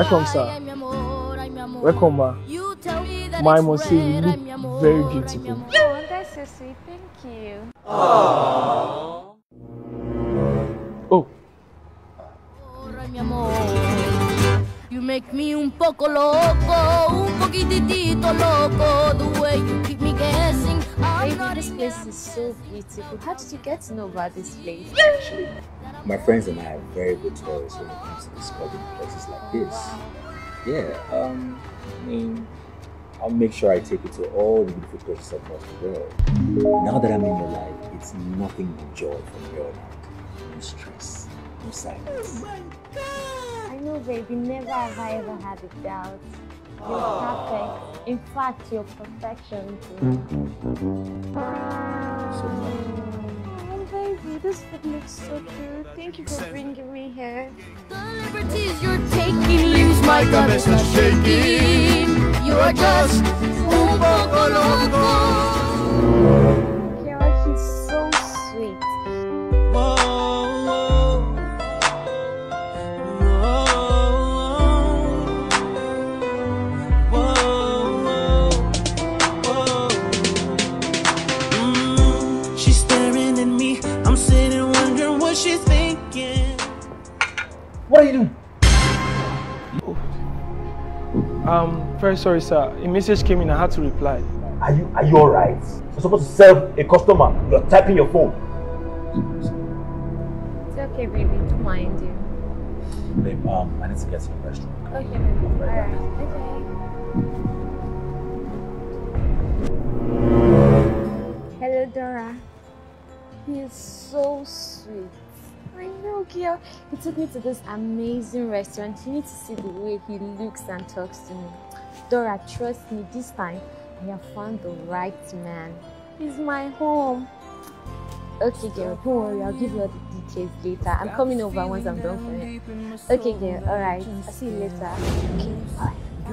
Welcome, sir. Welcome, ma. Ma, I must say you look very beautiful. Oh, that's so sweet. Thank you. Oh. You make me un poco loco, un poquitito loco, the way you keep me guessing. Baby, this place is so beautiful. How did you get to know about this place? Actually, my friends and I are very good tourists when it comes to discovering places like this. Yeah, I mean, I'll make sure I take you to all the beautiful places across the world. Now that I'm in your life, it's nothing but joy from here on out. No stress, no silence. Oh my God! I know, baby, never have I ever had a doubt. You're perfect. In fact, you're perfection. So oh, baby, this food looks so good. Thank you for bringing me here. The liberties you're taking leaves my cabeza shaking. You are just un poco loco. Kiara, he's so sweet. She's staring at me. I'm sitting wondering what she's thinking. what are you doing? Very sorry, sir. A message came in. I had to reply. Are you alright? You're supposed to serve a customer. You're typing your phone. It's okay, baby. Don't mind you. Babe, I need to get to the restroom. Okay, baby. Alright. Okay. Hello, Dora. He is so sweet. I know, girl. He took me to this amazing restaurant. You need to see the way he looks and talks to me. Dora, trust me, this time I have found the right man. He's my home. Okay, girl, don't worry. I'll give you all the details later. I'm coming over once I'm done for him. Okay, girl. Alright. I'll see you later. Okay, bye.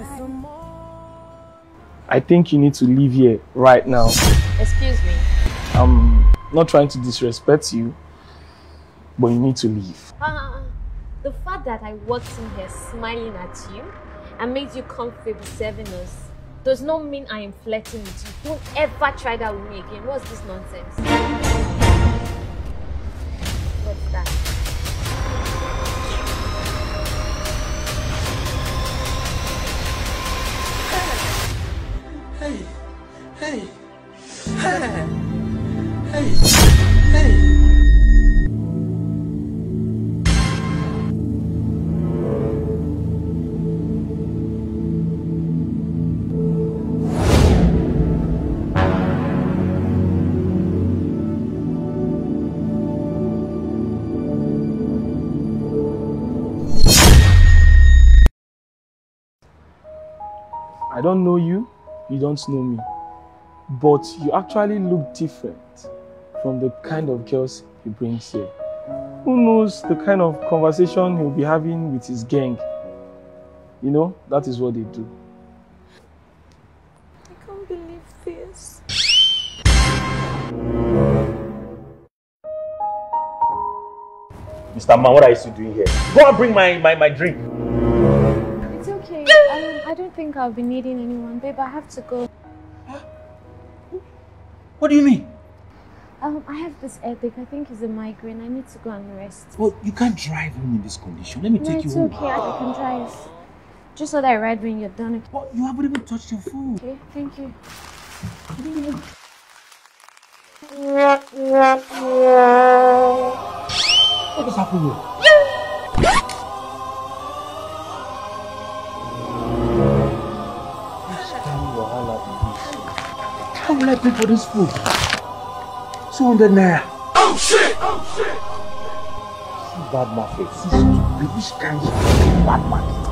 I think you need to leave here right now. Excuse me. I'm not trying to disrespect you, but you need to leave. The fact that I walked in here smiling at you and made you comfortable serving us does not mean I am flirting with you. Don't ever try that with me again. What's this nonsense? What's that? Hey, hey, hey, hey, hey. I don't know you, you don't know me, but you actually look different from the kind of girls he brings here. Who knows the kind of conversation he'll be having with his gang? You know, that is what they do. I can't believe this. Mr. Man, what are you still doing here? Go and bring my drink. It's okay. I don't think I'll be needing anyone, babe. I have to go. What do you mean? I have this headache. I think it's a migraine. I need to go and rest. Well, you can't drive home in this condition. Let me No, take you it's home. okay. I can drive. Just so that I ride when you're done. Okay? Well, you haven't even touched your phone. Okay, thank you. What is happening here? How will I pay for this food? 200 naira. Oh shit! Oh shit! See bad market. See stupid. Which kind of bad market?